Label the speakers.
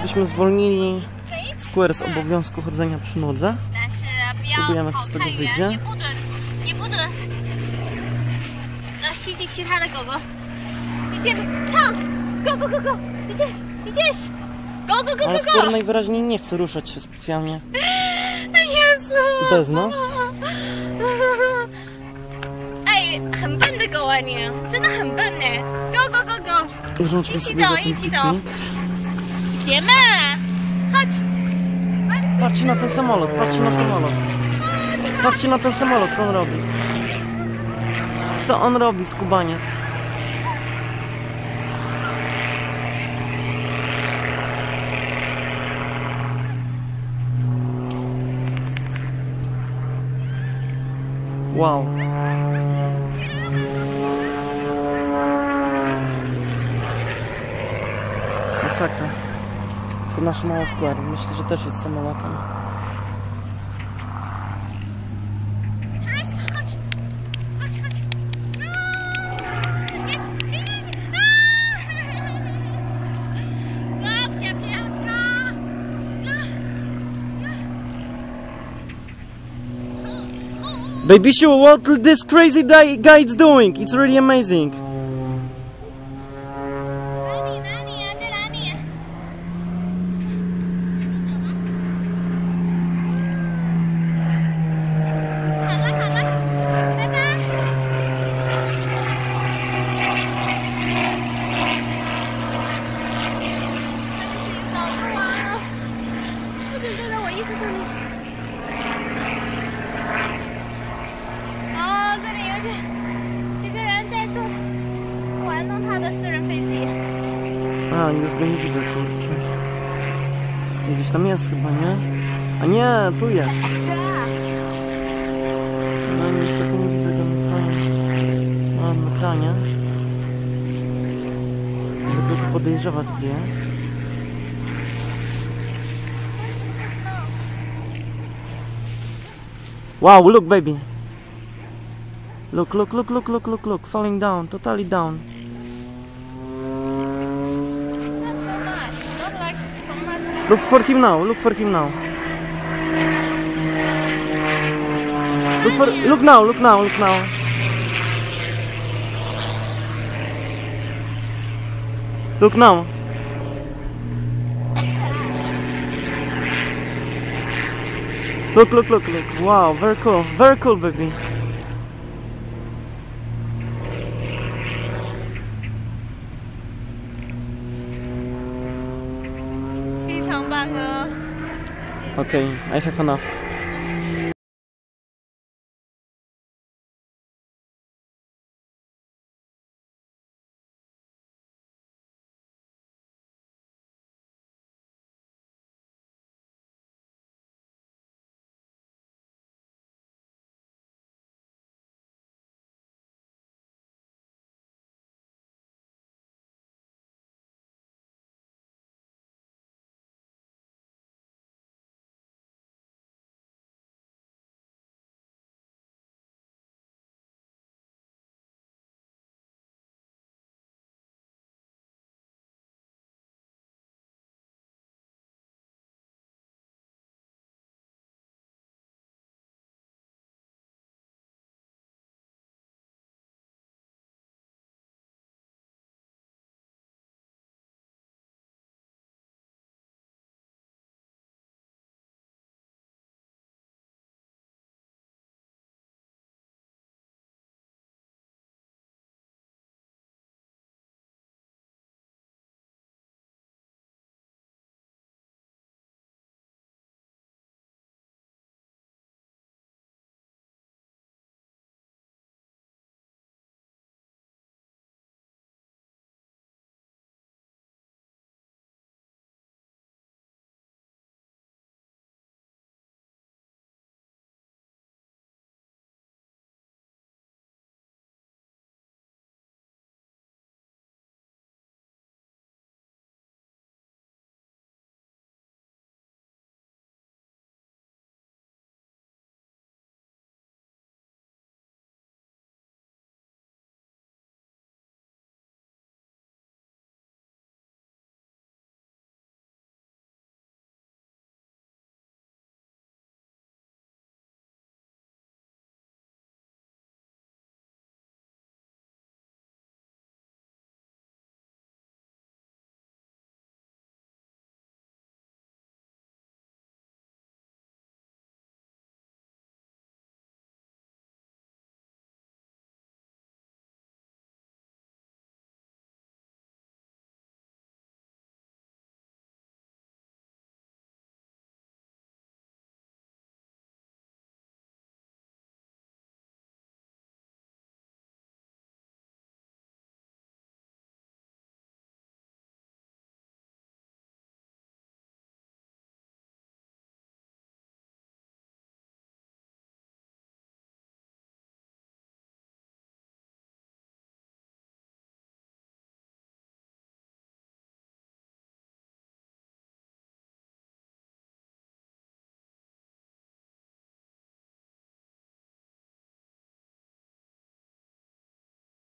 Speaker 1: byśmy zwolnili Square z obowiązku chodzenia przy nodze. Spróbujemy, czy z tego wyjdzie. Ale Square najwyraźniej nie chce ruszać się specjalnie bez nas.
Speaker 2: 很笨的狗啊你，真的很笨呢。Go go go go，
Speaker 1: Urządźmy sobie za ten piknik.
Speaker 2: Idziemy. Chodź.
Speaker 1: Patrzcie na ten samolot, patrzcie na samolot. Patrzcie na ten samolot, co on robi. Co on robi, skubaniec? Wow. Masakra. To nasz mały Square. Myślę, że też jest samolotem. Baby Shu, what this crazy guy is doing? It's really amazing. A, już go nie widzę, kurczę. Gdzieś tam jest chyba, nie? A nie, tu jest. No niestety nie widzę go na swoim ekranie. Mogę tylko podejrzewać, gdzie jest. Wow, look baby. Look, falling down, totally down. Look for him now, look for him now. Look now. Look now. Look. Wow, very cool, baby. Okay, I have enough.